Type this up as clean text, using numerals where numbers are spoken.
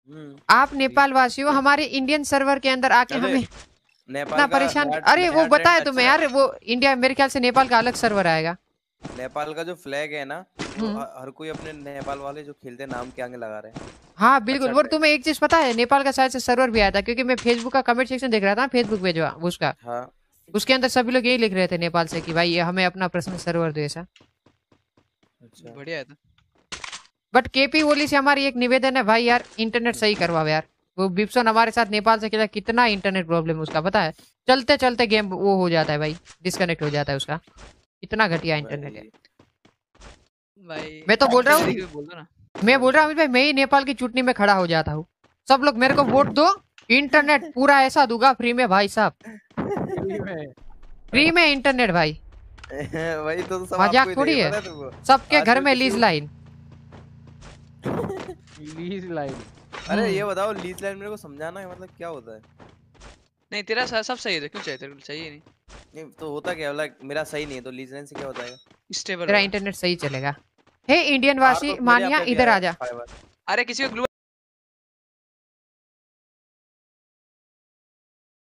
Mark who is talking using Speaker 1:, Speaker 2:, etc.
Speaker 1: आप नेपाल वासी हो, हमारे इंडियन सर्वर के अंदर आके हमें इतना परेशान। अरे वो बताए तुम्हें यार, वो इंडिया मेरे ख्याल से नेपाल का अलग सर्वर आएगा।
Speaker 2: नेपाल का जो फ्लैग है ना, वो हर कोई अपने नेपाल वाले जो खेलते हैं नाम के आगे लगा रहे हैं।
Speaker 1: हाँ बिल्कुल। और तुम्हें एक चीज पता है, नेपाल का शायद से सर्वर भी आया था, क्योंकि मैं फेसबुक का कमेंट सेक्शन देख रहा था, फेसबुक पे जो उसका,
Speaker 2: हाँ।
Speaker 1: उसके अंदर सभी लोग यही लिख रहे थे नेपाल से कि भाई ये हमें अपना पर्सनल सर्वर दो ऐसा।
Speaker 2: अच्छा
Speaker 3: बढ़िया है तो।
Speaker 1: बट केपी ओली से हमारी एक निवेदन है भाई यार, इंटरनेट सही करवाओ यार। वो बिप्सन हमारे साथ नेपाल से खेला, कितना इंटरनेट प्रॉब्लम उसका पता है, चलते चलते गेम वो हो जाता है भाई, डिस्कनेक्ट हो जाता है उसका, इतना घटिया इंटरनेट है
Speaker 3: भाई।
Speaker 1: मैं तो बोल रहा हूँ,
Speaker 3: ना
Speaker 1: मैं बोल रहा हूँ भाई, मैं ही नेपाल की चुटनी में खड़ा हो जाता हूँ, सब लोग मेरे को वोट दो, इंटरनेट पूरा ऐसा दूंगा फ्री में भाई साहब, फ्री में इंटरनेट भाई।
Speaker 2: वही तो सब
Speaker 1: मजाक थोड़ी है, सबके घर में लीज लाइन।
Speaker 4: Lease line.
Speaker 2: अरे ये बताओ, लीज लाइन मेरे को समझाना है, मतलब क्या होता है?
Speaker 3: नहीं तेरा सब सही है, क्यों चाहिए तेरे को? चाहिए नहीं
Speaker 2: तो होता क्या, मतलब मेरा सही नहीं है तो लीज लाइन से क्या होता है?
Speaker 3: स्टेबल
Speaker 1: तेरा इंटरनेट सही चलेगा। हे इंडियन वासी मानिया, इधर आ जा।
Speaker 3: अरे किसी को